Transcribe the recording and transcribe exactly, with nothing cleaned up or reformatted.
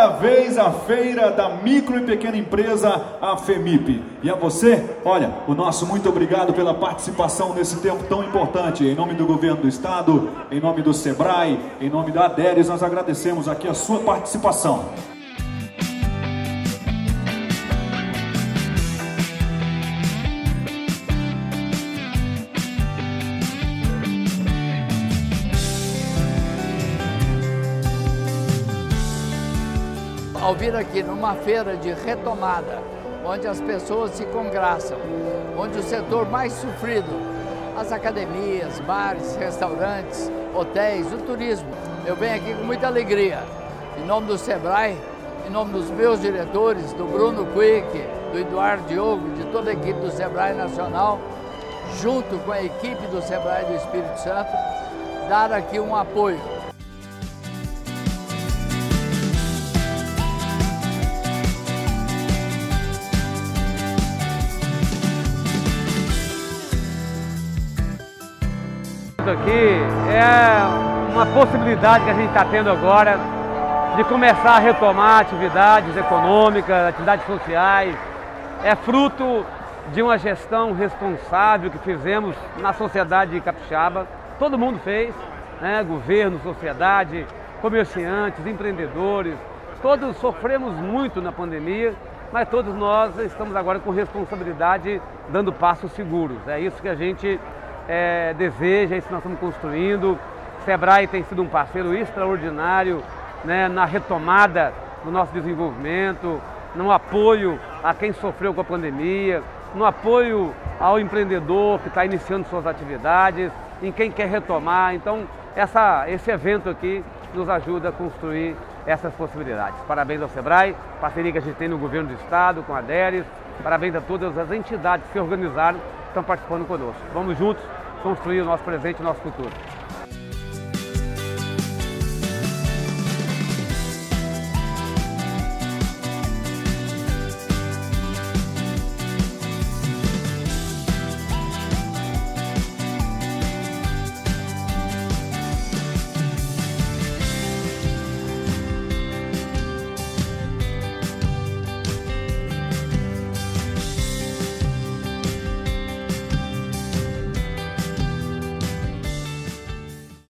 Segunda vez a feira da micro e pequena empresa, a FEMIP. E a você, olha, o nosso muito obrigado pela participação nesse tempo tão importante. Em nome do governo do estado, em nome do Sebrae, em nome da Aderes, nós agradecemos aqui a sua participação. Ao vir aqui numa feira de retomada, onde as pessoas se congraçam, onde o setor mais sofrido, as academias, bares, restaurantes, hotéis, o turismo, eu venho aqui com muita alegria, em nome do Sebrae, em nome dos meus diretores, do Bruno Quick, do Eduardo Diogo, de toda a equipe do Sebrae Nacional, junto com a equipe do Sebrae do Espírito Santo, dar aqui um apoio. Isso aqui é uma possibilidade que a gente está tendo agora de começar a retomar atividades econômicas, atividades sociais. É fruto de uma gestão responsável que fizemos na sociedade capixaba. Todo mundo fez, né? Governo, sociedade, comerciantes, empreendedores. Todos sofremos muito na pandemia, mas todos nós estamos agora com responsabilidade, dando passos seguros. É isso que a gente É, deseja, isso nós estamos construindo. O Sebrae tem sido um parceiro extraordinário, né, na retomada do nosso desenvolvimento, no apoio a quem sofreu com a pandemia, no apoio ao empreendedor que está iniciando suas atividades, em quem quer retomar. Então, essa, esse evento aqui nos ajuda a construir essas possibilidades. Parabéns ao Sebrae, parceria que a gente tem no governo do estado, com a Aderes, parabéns a todas as entidades que se organizaram, estão participando conosco. Vamos juntos construir o nosso presente e o nosso futuro.